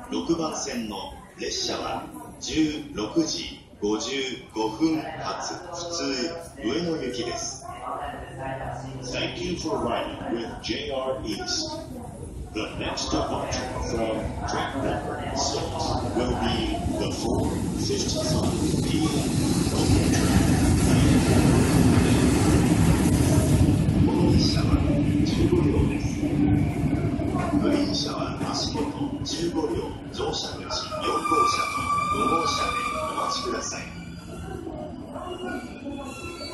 6番線の列車は16時55分発普通上野行きです。 Thank you for riding with JR East. The next departure from track number 6 will be the 4:55 p.m. local train. この列車は15両です。グリーン車は足元15両、乗車口4号車と5号車でお待ちください。